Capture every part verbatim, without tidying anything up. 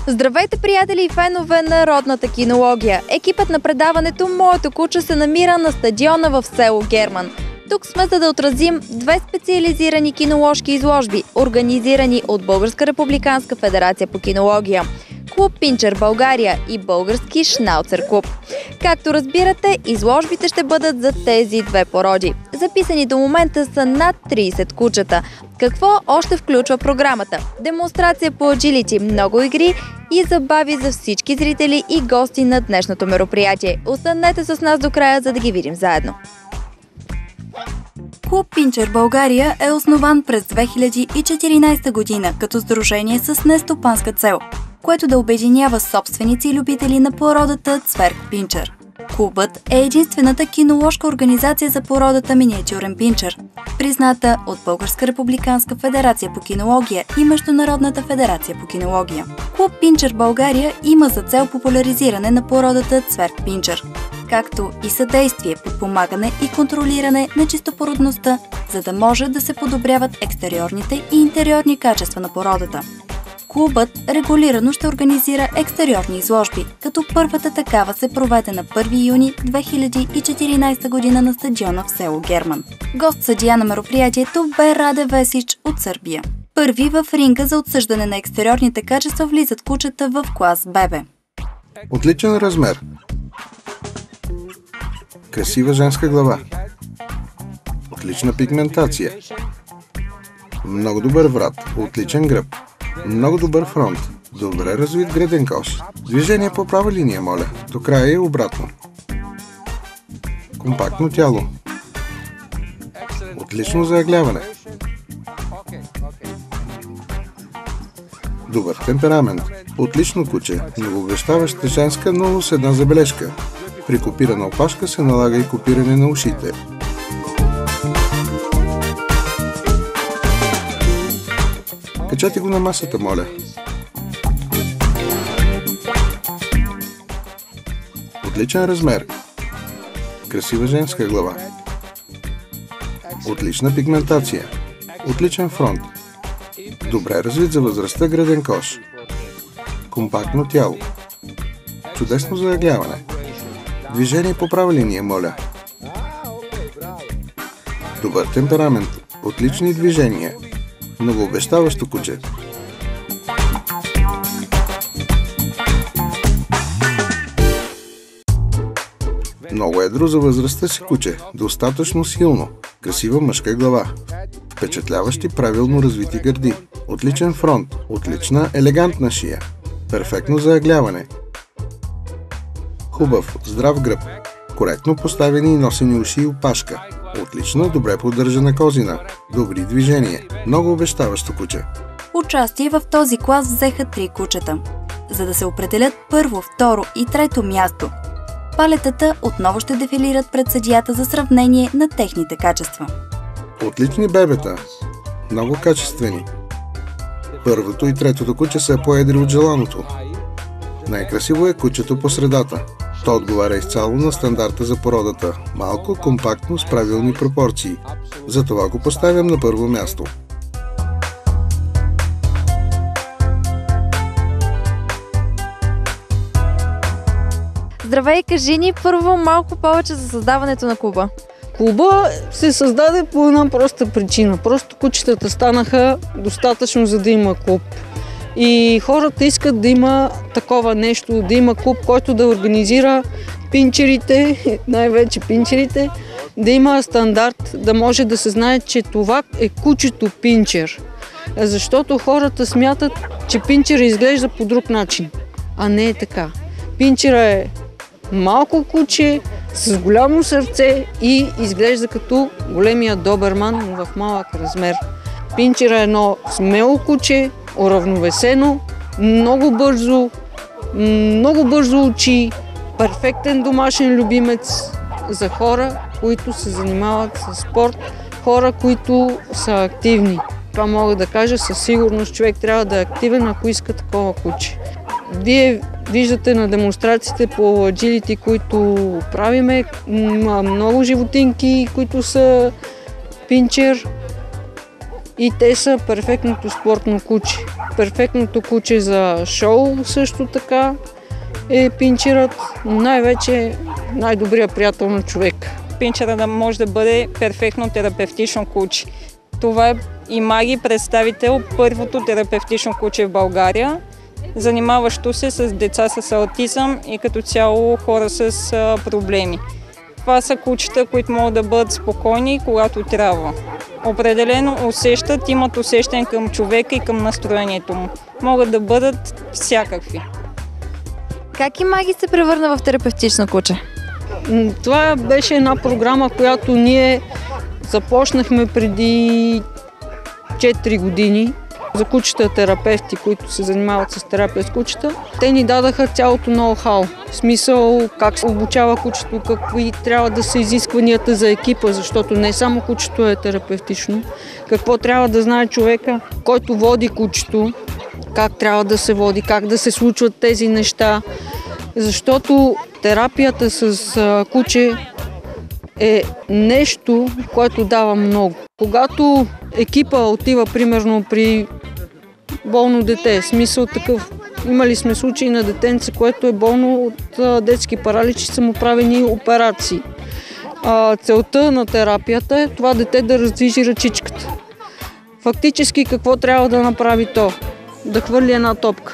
Здравейте, приятели и фенове на родната кинология! Екипът на предаването "Моето куче" се намира на стадиона в село Герман. Тук сме, за да отразим две специализирани киноложки изложби, организирани от Българска републиканска федерация по кинология, Клуб Пинчер България и Български шнауцер клуб. Както разбирате, изложбите ще бъдат за тези две породи. Записани до момента са над трийсет кучета. Какво още включва програмата? Демонстрация по аджилити, много игри и забави за всички зрители и гости на днешното мероприятие. Останете с нас до края, за да ги видим заедно. Клуб Пинчер България е основан през две хиляди и четиринадесета година като сдружение с нестопанска цел, което да обединява собственици и любители на породата цверк пинчер. Клубът е единствената киноложка организация за породата миниатюрен пинчер, призната от Българска републиканска федерация по кинология и Международната федерация по кинология. Клуб Пинчер България има за цел популяризиране на породата цверк пинчер, както и съдействие, подпомагане и контролиране на чистопородността, за да може да се подобряват екстериорните и интериорни качества на породата. Клубът регулирано ще организира екстериорни изложби, като първата такава се проведе на първи юни две хиляди и четиринадесета година на стадиона в село Герман. Гост съдия на мероприятието бе Раде Весич от Сърбия. Първи в ринга за отсъждане на екстериорните качества влизат кучета в клас Бебе. Отличен размер. Красива женска глава. Отлична пигментация. Много добър врат. Отличен гръб. Много добър фронт. Добре развит греден кош. Движение по права линия, моля. До края и обратно. Компактно тяло. Отлично заъгляване. Добър темперамент. Отлично куче. Многообещаваща женска, но с една забележка. При копирана опашка се налага и копиране на ушите. Качете го на масата, моля. Отличен размер. Красива женска глава. Отлична пигментация. Отличен фронт. Добре развит за възрастта греден кош. Компактно тяло. Чудесно заъгляване. Движение по права линия, моля. Добър темперамент. Отлични движения. Многообещаващо куче. Много едро за възрастта си куче. Достатъчно силно. Красива мъжка глава. Впечатляващи правилно развити гърди. Отличен фронт. Отлична елегантна шия. Перфектно заъгляване. Хубав, здрав гръб. Коректно поставени и носени уши и опашка. Отлична, добре поддържана козина. Добри движения. Много обещаващо куче. Участие в този клас взеха три кучета, за да се определят първо, второ и трето място. Палетата отново ще дефилират пред съдията за сравнение на техните качества. Отлични бебета. Много качествени. Първото и третото куче са по-едри от желаното. Най-красиво е кучето по средата. То отговаря изцяло на стандарта за породата. Малко, компактно, с правилни пропорции. Затова го поставям на първо място. Здравей, кажи ни първо малко повече за създаването на клуба. Клуба се създаде по една проста причина. Просто кучетата станаха достатъчно, за да има клуб. И хората искат да има такова нещо, да има клуб, който да организира пинчерите, най-вече пинчерите, да има стандарт, да може да се знае, че това е кучето пинчер. Защото хората смятат, че пинчера изглежда по друг начин, а не е така. Пинчера е малко куче, с голямо сърце и изглежда като големия доберман, но в малък размер. Пинчера е едно смело куче, уравновесено, много бързо, много бързо учи, перфектен домашен любимец за хора, които се занимават с спорт, хора, които са активни. Това мога да кажа със сигурност, човек трябва да е активен, ако иска такова куче. Вие виждате на демонстрациите по аджилити, които правиме, много животинки, които са пинчер. и те са перфектното спортно куче. Перфектното куче за шоу също така е пинчерът, но най-вече най-добрият приятел на човек. Пинчера да може да бъде перфектно терапевтично куче. Това е и Маги, представител, първото терапевтично куче в България, занимаващо се с деца с аутизъм и като цяло хора с проблеми. Това са кучета, които могат да бъдат спокойни, когато трябва. Определено усещат, имат усещане към човека и към настроението му. Могат да бъдат всякакви. Как и Маги се превърна в терапевтично куче? Това беше една програма, която ние започнахме преди четири години за кучета терапевти, които се занимават с терапия с кучета. Те ни дадаха цялото ноу-хау. В смисъл как се обучава кучето, какви трябва да са изискванията за екипа, защото не само кучето е терапевтично. Какво трябва да знае човека, който води кучето, как трябва да се води, как да се случват тези неща. Защото терапията с куче е нещо, което дава много. Когато екипа отива, примерно, при болно дете, смисъл такъв, имали сме случаи на детенце, което е болно от детски паралич и са му правени операции. А, целта на терапията е това дете да раздвижи ръчичката. Фактически какво трябва да направи то? Да хвърли една топка.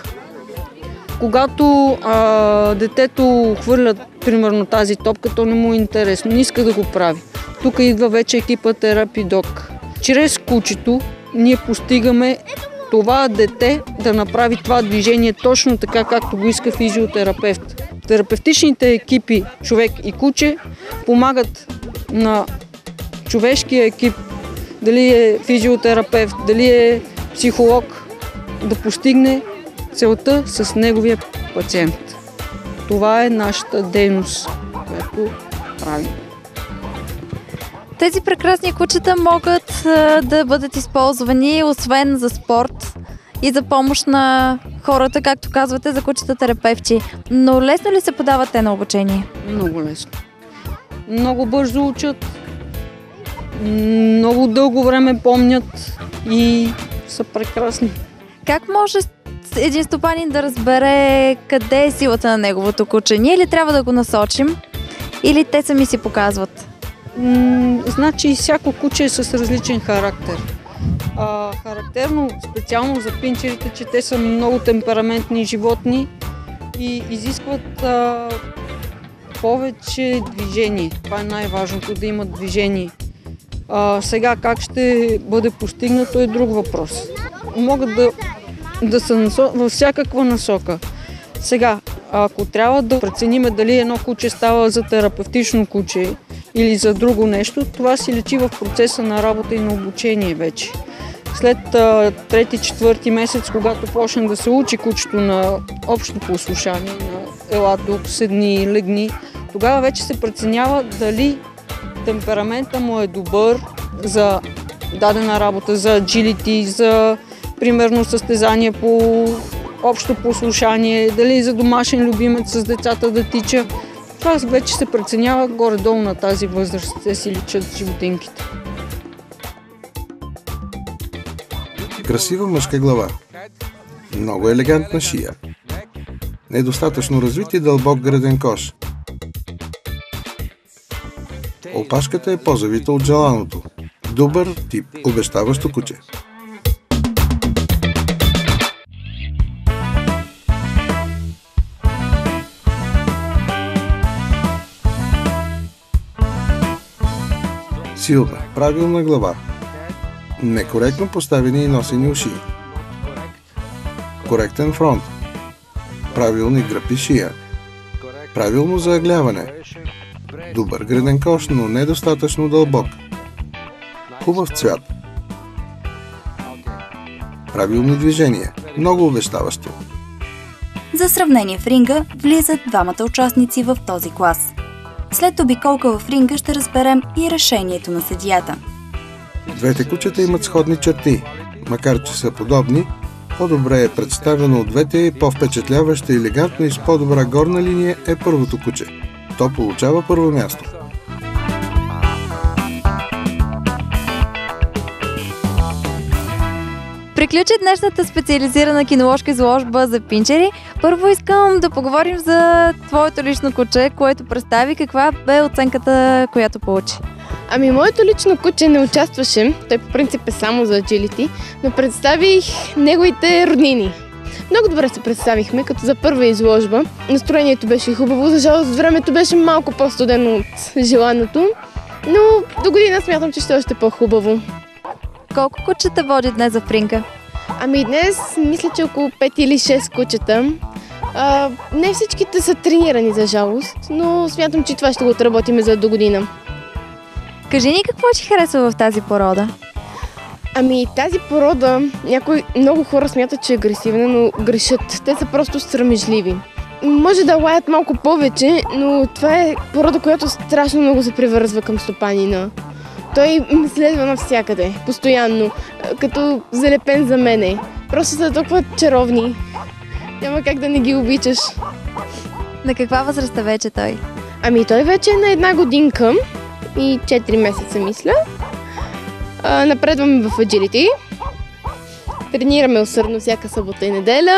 Когато а, детето хвърля, примерно, тази топка, то не му е интересно, не иска да го прави. Тук идва вече екипа терапидок. Чрез кучето ние постигаме това дете да направи това движение точно така, както го иска физиотерапевт. Терапевтичните екипи, човек и куче, помагат на човешкия екип, дали е физиотерапевт, дали е психолог, да постигне целта с неговия пациент. Това е нашата дейност, която правим. Тези прекрасни кучета могат а, да бъдат използвани освен за спорт и за помощ на хората, както казвате, за кучета терапевти. Но лесно ли се подават те на обучение? Много лесно. Много бързо учат, много дълго време помнят и са прекрасни. Как може един стопанин да разбере къде е силата на неговото куче? Ние ли трябва да го насочим или те сами си показват? М- значи всяко куче е с различен характер. А, характерно специално за пинчерите, че те са много темпераментни животни и изискват а, повече движение. Това е най-важното, да имат движение. А, сега как ще бъде постигнато е друг въпрос. Могат да, да са насо... във всякаква насока. Сега, ако трябва да прецениме дали едно куче става за терапевтично куче или за друго нещо, това си лечи в процеса на работа и на обучение вече. След а, трети-четвърти месец, когато почне да се учи кучето на общо послушание, на ела тук, седни, легни, тогава вече се преценява дали темперамента му е добър за дадена работа, за agility, за примерно състезание по общо послушание, дали за домашен любимец с децата да тича. Това вече се преценява горе-долу на тази възраст, те си личат животинките. Красива мъжка глава. Много елегантна шия. Недостатъчно развит и дълбок гръден кош. Опашката е по-завита от желаното. Добър тип обещаващо куче. Силна, правилна глава. Некоректно поставени и носени уши. Коректен фронт. Правилни гръб и шия. Правилно заагляване. Добър гръден кош, но недостатъчно дълбок. Хубав цвят. Правилни движения. Много обещаващо. За сравнение в ринга влизат двамата участници в този клас. След обиколка в ринга ще разберем и решението на съдията. Двете кучета имат сходни черти. Макар че са подобни, по-добре е представено от двете и по-впечатляващо, елегантно и с по-добра горна линия е първото куче. То получава първо място. Приключи днешната специализирана киноложка изложба за пинчери. Първо искам да поговорим за твоето лично куче, което представи. Каква бе оценката, която получи? Ами, моето лично куче не участваше. Той по принцип е само за agility, но представих неговите роднини. Много добре се представихме, като за първа изложба. Настроението беше хубаво, за жалост времето беше малко по-студено от желаното, но до година смятам, че ще е още по-хубаво. Колко кучета води днес за Фринка? Ами днес мисля, че около пет или шест кучета. А, не всичките са тренирани, за жалост, но смятам, че това ще го отработиме за до година. Кажи ни какво ти харесва в тази порода? Ами тази порода, някои много хора смятат, че е агресивна, но грешат. Те са просто срамежливи. Може да лаят малко повече, но това е порода, която страшно много се привързва към стопанина. Той ме следва навсякъде, постоянно, като залепен за мене. Просто са толкова чаровни. Няма как да не ги обичаш. На каква възраст е вече той? Ами той вече е на една годинка и четири месеца, мисля. А, напредваме в agility. Тренираме усърдно всяка събота и неделя.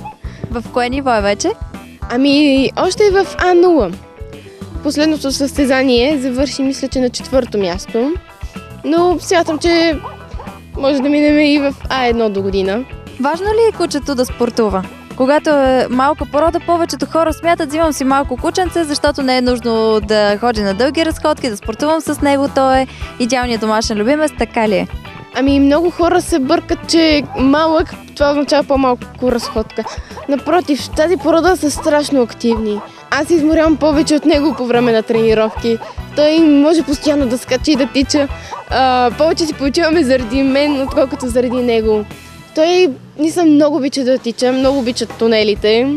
В кое ниво е вече? Ами още е в А нула. Последното състезание завърши, мисля, че на четвърто място. Но смятам, че може да минем и в А едно до година. Важно ли е кучето да спортува? Когато е малка порода, повечето хора смятат, взимам си малко кученце, защото не е нужно да ходи на дълги разходки, да спортувам с него. Той е идеалният домашен любимец, така ли е? Ами много хора се бъркат, че малък, това означава по-малко разходка. Напротив, тази порода са страшно активни. Аз изморявам повече от него по време на тренировки. Той може постоянно да скача и да тича. А, повече си получаваме заради мен, отколкото заради него. Той не съм много обича да тича, много обича тунелите.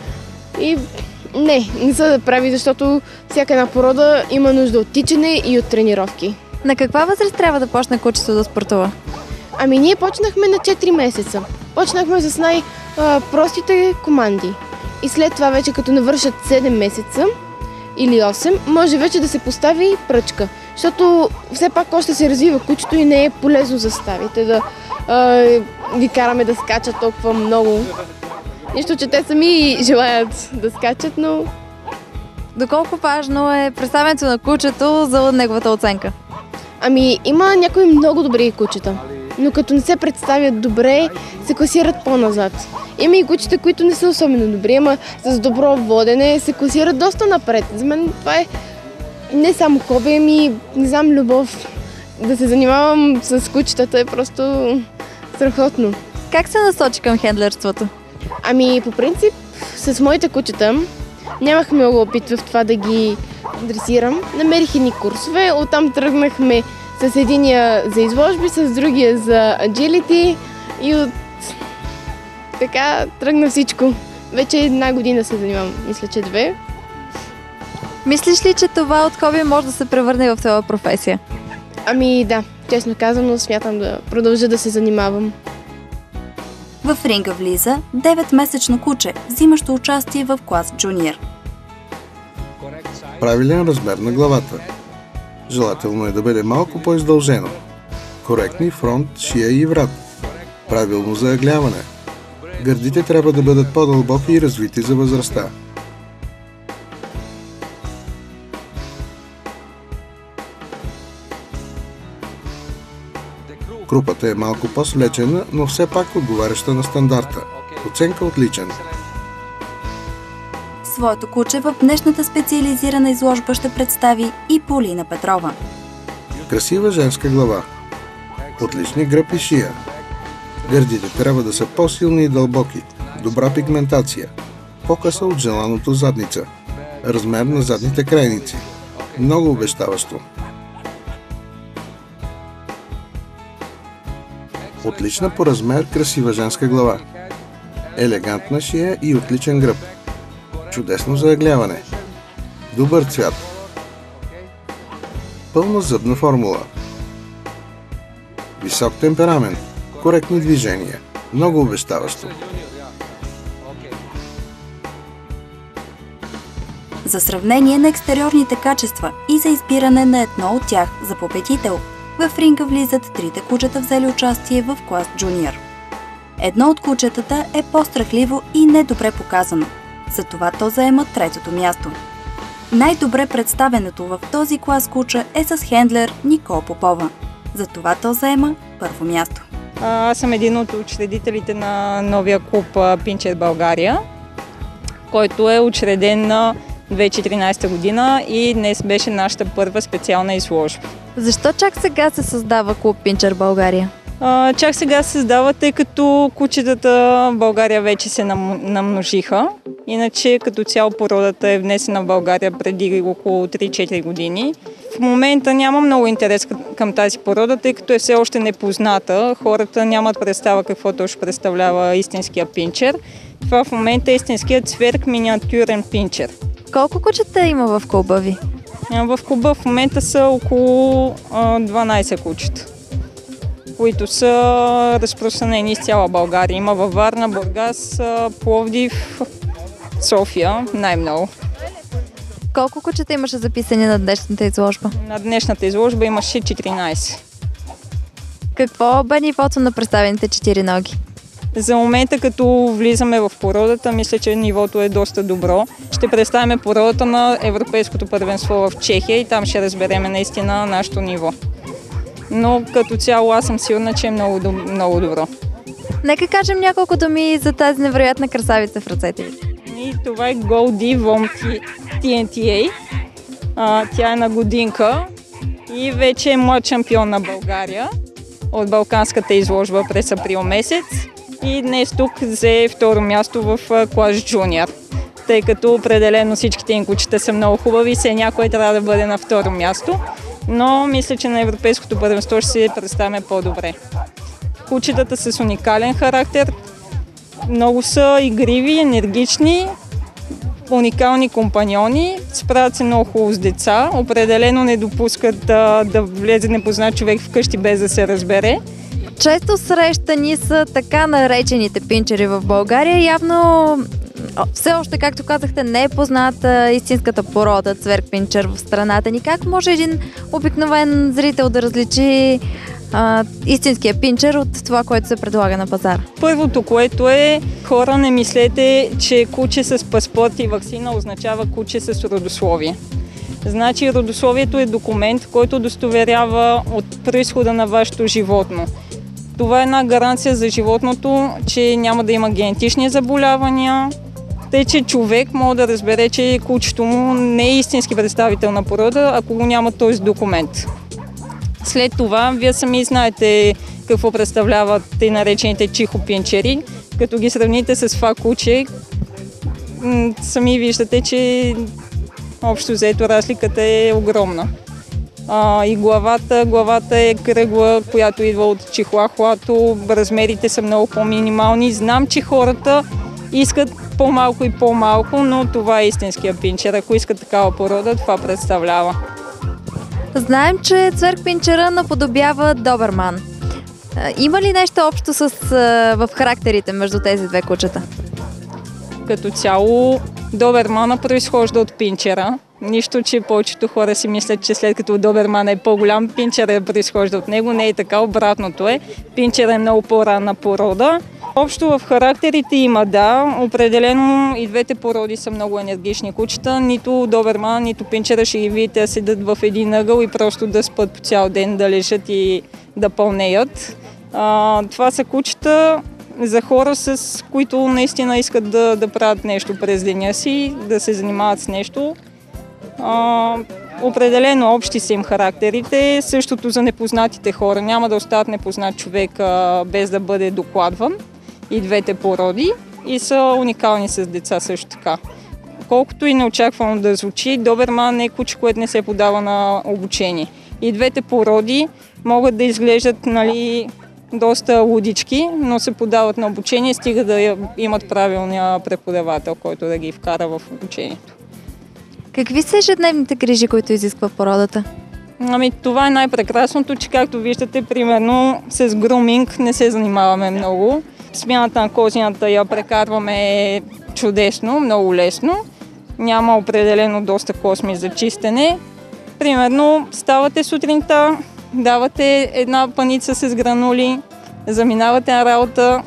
И не, не са да прави, защото всяка една порода има нужда от тичане и от тренировки. На каква възраст трябва да почне кучето да спортува? Ами ние почнахме на четири месеца. Почнахме с най-простите команди. И след това вече като навършат седем месеца или осем, може вече да се постави пръчка. Защото все пак още се развива кучето и не е полезно за ставите да а, ги караме да скачат толкова много. Нищо, че те сами желаят да скачат, но... Доколко важно е представянето на кучето за неговата оценка? Ами има някои много добри кучета, но като не се представят добре, се класират по-назад. Има и кучета, които не са особено добри, ама с добро водене се класират доста напред. За мен това е не само хоби, ами не знам, любов. Да се занимавам с кучетата е просто страхотно. Как се насочи към хендлерството? Ами по принцип с моите кучета нямах много опит в това да ги дресирам. Намерих едни курсове, оттам тръгнахме с единия за изложби, с другия за agility и от така тръгна всичко. Вече една година се занимавам, мисля, че две. Мислиш ли, че това от хоби може да се превърне в твоя професия? Ами да, честно казано, смятам да продължа да се занимавам. В ринга влиза деветмесечно куче, взимащо участие в клас джуниор. Правилен размер на главата. Желателно е да бъде малко по-издължено. Коректни фронт, шия и врат. Правилно заъгляване. Гърдите трябва да бъдат по-дълбоки и развити за възрастта. Крупата е малко по-свлечена, но все пак отговаряща на стандарта. Оценка отличен. Своето куче в днешната специализирана изложба ще представи и Полина Петрова. Красива женска глава. Отлични гръб и шия. Гърдите трябва да са по-силни и дълбоки. Добра пигментация. По-къса от желаното задница. Размер на задните крайници. Много обещаващо. Отлична по размер красива женска глава. Елегантна шия и отличен гръб. Чудесно заъгляване. Добър цвят. Пълна зъбна формула. Висок темперамент. Коректни движения. Много обещаващо. За сравнение на екстериорните качества и за избиране на едно от тях за победител, в ринга влизат трите кучета, взели участие в клас джуниор. Едно от кучетата е по-страхливо и недобре показано. Затова то заема третото място. Най-добре представенето в този клас куча е с хендлер Никол Попова. Затова то заема първо място. Аз съм един от учредителите на новия клуб Пинчер България, който е учреден на две хиляди и четиринадесета година и днес беше нашата първа специална изложба. Защо чак сега се създава клуб Пинчер България? А, чак сега се създава, тъй като кучетата в България вече се нам, намножиха. Иначе като цяло породата е внесена в България преди около три-четири години. В момента няма много интерес към тази порода, тъй като е все още непозната. Хората нямат представа какво точно представлява истинския пинчер. Това в момента е истинският цверк миниатюрен пинчер. Колко кучета има в клуба ви? В клуба в момента са около дванадесет кучета, които са разпространени из цяла България. Има във Варна, Бургас, Пловдив, София, най-много. Колко кучета имаше записани на днешната изложба? На днешната изложба имаше четиринадесет. Какво бе нивото на представените четириноги? За момента, като влизаме в породата, мисля, че нивото е доста добро. Ще представим породата на Европейското първенство в Чехия и там ще разбереме наистина нашето ниво. Но като цяло аз съм сигурна, че е много, много добро. Нека кажем няколко думи за тази невероятна красавица в ръцете ви. И това е Голди Вом Ти Ен Ти Ей. А, тя е на годинка и вече е млад шампион на България от Балканската изложба през април месец. И днес тук взе второ място в клас джуниор. Тъй като определено всичките им кучета са много хубави, все някой трябва да бъде на второ място. Но мисля, че на Европейското първенство ще се представяме по-добре. Кучетата с уникален характер, много са игриви, енергични, уникални компаньони, справят се много хубаво с деца, определено не допускат да, да влезе непознат човек вкъщи без да се разбере. Често срещани са така наречените пинчери в България. Явно все още, както казахте, не е позната истинската порода цверк пинчер в страната ни. Как може един обикновен зрител да различи а, истинския пинчер от това, което се предлага на пазара? Първото, което е, хора, не мислете, че куче с паспорт и ваксина означава куче с родословие. Значи родословието е документ, който удостоверява от произхода на вашето животно. Това е една гаранция за животното, че няма да има генетични заболявания. Тъй, че човек може да разбере, че кучето му не е истински представител на порода, ако го няма този документ. След това, вие сами знаете какво представляват тъй наречените чихопинчери. Като ги сравните с това куче, сами виждате, че общо взето разликата е огромна. А, и главата, главата е кръгла, която идва от чихуахуато, размерите са много по-минимални. Знам, че хората искат по-малко и по-малко, но това е истинския пинчер. Ако искат такава порода, това представлява. Знаем, че цверк пинчера наподобява доберман. Има ли нещо общо с, в характерите между тези две кучета? Като цяло, добермана произхожда от пинчера. Нищо, че повечето хора си мислят, че след като доберман е по-голям, пинчера произхожда от него. Не е така, обратното е. Пинчера е много по-ранна порода. Общо в характерите има, да, определено и двете породи са много енергични кучета. Нито доберман, нито пинчера ще ги видите да седат в един ъгъл и просто да спят по цял ден, да лежат и да пълнеят. А, това са кучета за хора, с които наистина искат да, да правят нещо през деня си, да се занимават с нещо. А, определено общи са им характерите. Същото за непознатите хора. Няма да остават непознат човек а, без да бъде докладван. И двете породи. И са уникални с деца също така. Колкото и неочаквано да звучи, доберман е куче, което не се подава на обучение. И двете породи могат да изглеждат, нали, доста лудички, но се подават на обучение, стига да имат правилния преподавател, който да ги вкара в обучението. Какви са ежедневните грижи, които изисква породата? Ами, това е най-прекрасното, че както виждате, примерно с груминг не се занимаваме много. Смяната на козината я прекарваме чудесно, много лесно. Няма определено доста косми за чистене. Примерно, ставате сутринта, давате една паница с гранули, заминавате на работа,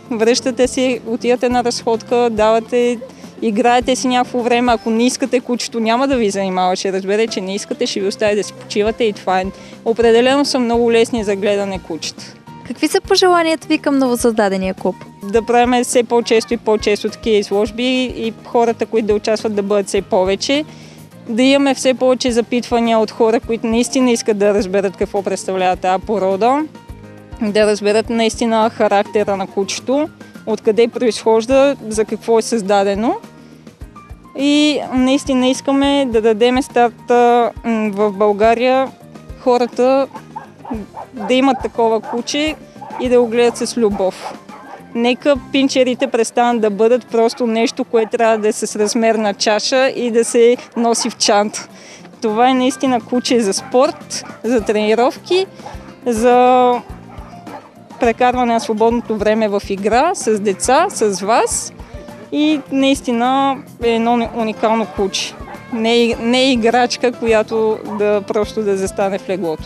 връщате си, отивате на разходка, давате, играете си някакво време. Ако не искате, кучето няма да ви занимава, ще разбере, че не искате, ще ви остави да си почивате и това е. Определено са много лесни за гледане кучета. Какви са пожеланията ви към новосъздадения клуб? Да правим все по-често и по-често такива изложби и хората, които да участват, да бъдат все повече. Да имаме все повече запитвания от хора, които наистина искат да разберат какво представлява тази порода, да разберат наистина характера на кучето, откъде произхожда, за какво е създадено. И наистина искаме да дадем старта в България хората да имат такова куче и да го гледат с любов. Нека пинчерите престанат да бъдат просто нещо, което трябва да е с размер на чаша и да се носи в чанта. Това е наистина куче за спорт, за тренировки, за прекарване на свободното време в игра с деца, с вас и наистина е едно уникално куче. Не, не е играчка, която да просто да застане в леглото.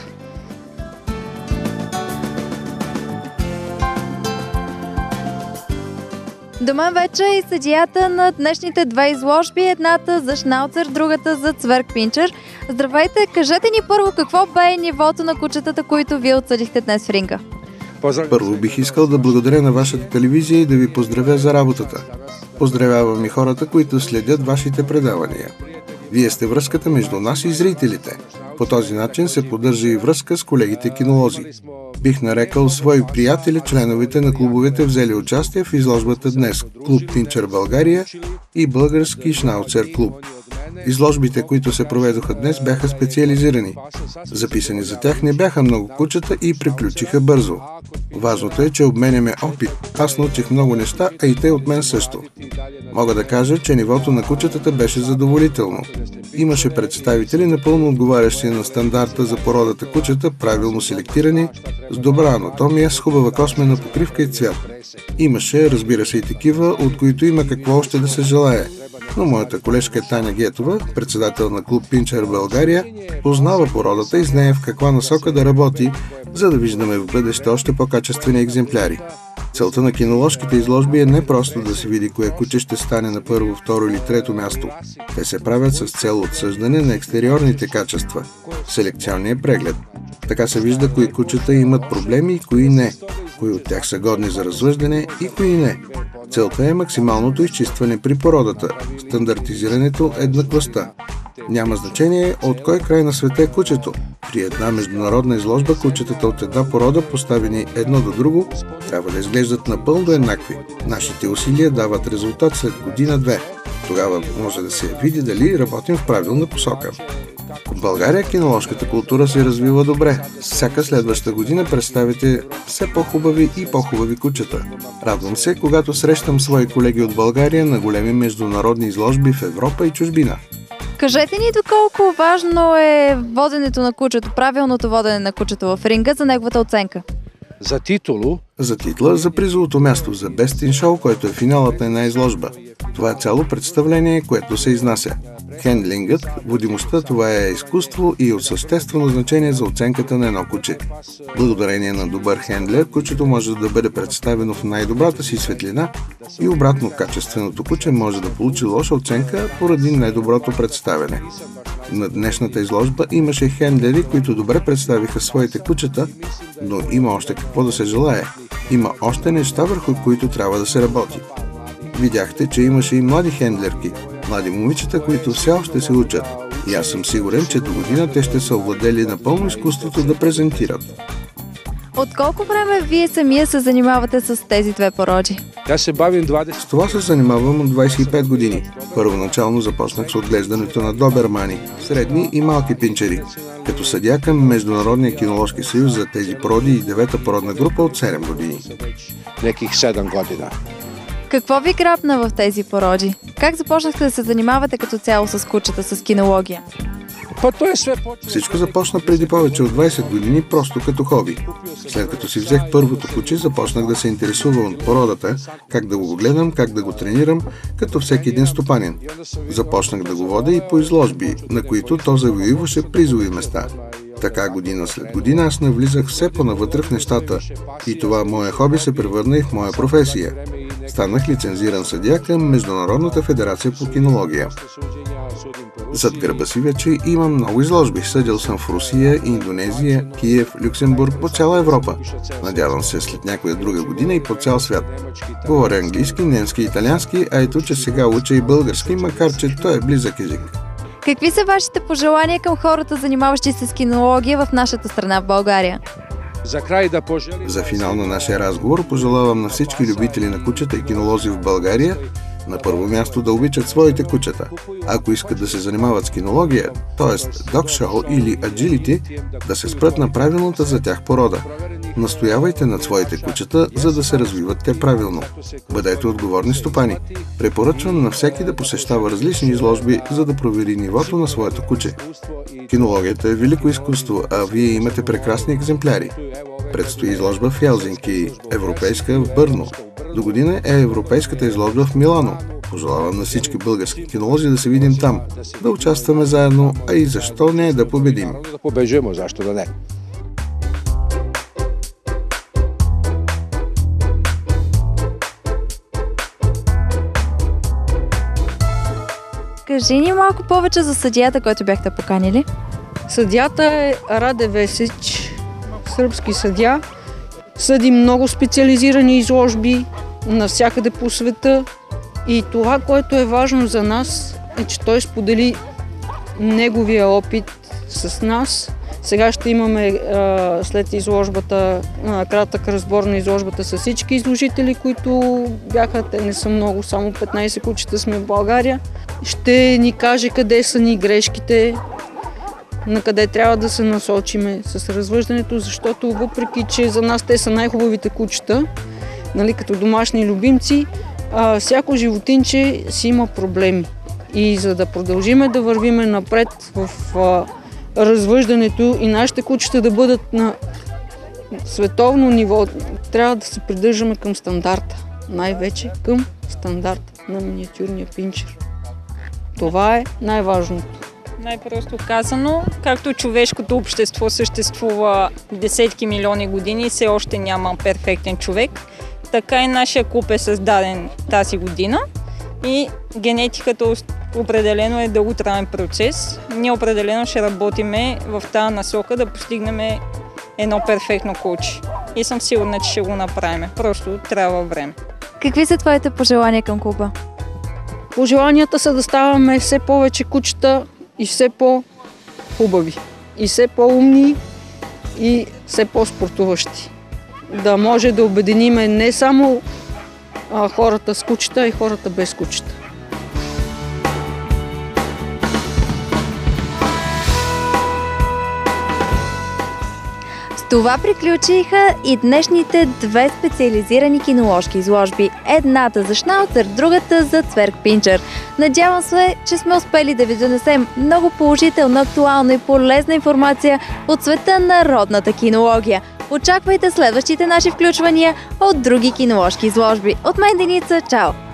Дома вече е и съдията на днешните две изложби, едната за Шнауцер, другата за цверк-пинчер. Здравейте, кажете ни първо какво бе нивото на кучетата, които вие отсъдихте днес в ринга. Първо бих искал да благодаря на вашата телевизия и да ви поздравя за работата. Поздравявам и хората, които следят вашите предавания. Вие сте връзката между нас и зрителите. По този начин се поддържа и връзка с колегите кинолози. Бих нарекал свои приятели, членовете на клубовете, взели участие в изложбата днес Клуб Пинчер България и Български Шнауцер клуб. Изложбите, които се проведоха днес, бяха специализирани. Записани за тях не бяха много кучета и приключиха бързо. Важното е, че обменяме опит. Аз научих много неща, а и те от мен също. Мога да кажа, че нивото на кучетата беше задоволително. Имаше представители, напълно отговарящи на стандарта за породата кучета, правилно селектирани, с добра анатомия, с хубава космена покривка и цвят. Имаше, разбира се, и такива, от които има какво още да се желае. Но моята колежка Таня Гетова, председател на клуб Пинчер България, познава породата и знае в каква насока да работи, за да виждаме в бъдеще още по-качествени екземпляри. Целта на киноложките изложби е не просто да се види кое куче ще стане на първо, второ или трето място. Те се правят с цел отсъждане на екстериорните качества, селекционния преглед. Така се вижда кои кучета имат проблеми и кои не, кои от тях са годни за развъждане и кои не. Целта е максималното изчистване при породата, стандартизирането, еднаквостта. Няма значение от кой край на света е кучето. При една международна изложба кучетата от една порода, поставени едно до друго, трябва да изглеждат напълно еднакви. Нашите усилия дават резултат след година-две. Тогава може да се види дали работим в правилна посока. В България киноложката култура се развива добре. Всяка следваща година представите все по-хубави и по-хубави кучета. Радвам се, когато срещам свои колеги от България на големи международни изложби в Европа и чужбина. Кажете ни доколко важно е воденето на кучето, правилното водене на кучето в ринга за неговата оценка. За титулу. За титла, за призовото място за Best in Show, който е финалът на една изложба. Това е цяло представление, което се изнася. Хендлингът, водимостта, това е изкуство и от съществено значение за оценката на едно куче. Благодарение на добър хендлер, кучето може да бъде представено в най-добрата си светлина и обратно качественото куче може да получи лоша оценка поради недоброто представяне. На днешната изложба имаше хендлери, които добре представиха своите кучета, но има още какво да се желае. Има още неща, върху които трябва да се работи. Видяхте, че имаше и млади хендлерки, млади момичета, които все още се учат. И аз съм сигурен, че до година те ще са овладели напълно изкуството да презентират. От колко време вие самия се занимавате с тези две породи? Аз се бавим двадесет. С това се занимавам от двадесет и пет години. Първоначално започнах с отглеждането на добермани, средни и малки пинчери, като съдия към Международния киноложки съюз за тези породи и девета породна група от седем години. Неких седем година. Какво ви грабна в тези породи? Как започнахте да се занимавате като цяло с кучета, с кинология? Всичко започна преди повече от двадесет години, просто като хоби. След като си взех първото куче, започнах да се интересувам от породата, как да го гледам, как да го тренирам, като всеки един стопанин. Започнах да го водя и по изложби, на които то завоюваше призови места. Така година след година аз навлизах все по-навътре в нещата и това мое хоби се превърна и в моя професия. Станах лицензиран съдия към Международната федерация по кинология. Зад гърба си вече имам много изложби. Съдил съм в Русия, Индонезия, Киев, Люксембург, по цяла Европа. Надявам се след някоя друга година и по цял свят. Говоря английски, немски, италиански, а ето че сега уча и български, макар че той е близък език. Какви са вашите пожелания към хората, занимаващи се с кинология в нашата страна, в България? За край да пожелим... За финал на нашия разговор пожелавам на всички любители на кучета и кинолози в България на първо място да обичат своите кучета. Ако искат да се занимават с кинология, т.е. догшоу или аджилити, да се спрат на правилната за тях порода. Настоявайте над своите кучета, за да се развиват те правилно. Бъдете отговорни стопани. Препоръчвам на всеки да посещава различни изложби, за да провери нивото на своето куче. Кинологията е велико изкуство, а вие имате прекрасни екземпляри. Предстои изложба в Елзинки, европейска в Бърно. До година е европейската изложба в Милано. Пожелавам на всички български кинолози да се видим там, да участваме заедно, а и защо не да победим. Да побежимо, защо да не? Кажи ни малко повече за съдията, който бяхте поканили. Съдията е Раде Весич, сръбски съдия. Съди много специализирани изложби навсякъде по света. И това, което е важно за нас, е, че той сподели неговия опит с нас. Сега ще имаме а, след изложбата, а, кратък разбор на изложбата с всички изложители, които бяха, те не са много, само петнайсет кучета сме в България. Ще ни каже къде са ни грешките, на къде трябва да се насочиме с развъждането, защото въпреки, че за нас те са най-хубавите кучета, нали, като домашни любимци, а, всяко животинче си има проблеми. И за да продължиме да вървиме напред в а, развъждането и нашите кучета да бъдат на световно ниво, трябва да се придържаме към стандарта. Най-вече към стандарта на миниатюрния пинчер. Това е най-важното. Най-просто казано, както човешкото общество съществува десетки милиони години и все още няма перфектен човек, така и нашия клуб е създаден тази година и генетиката определено е дълготраен процес. Ние определено ще работиме в тази насока да постигнем едно перфектно куче. И съм сигурна, че ще го направим. Просто трябва време. Какви са твоите пожелания към клуба? Пожеланията са да ставаме все повече кучета и все по-хубави, и все по-умни, и все по-спортуващи. Да може да обединиме не само а, хората с кучета, а и хората без кучета. Това приключиха и днешните две специализирани киноложки изложби. Едната за шнауцер, другата за цверк пинчер. Надявам се, че сме успели да ви донесем много положителна, актуална и полезна информация от света на родната кинология. Очаквайте следващите наши включвания от други киноложки изложби. От мен Деница, чао!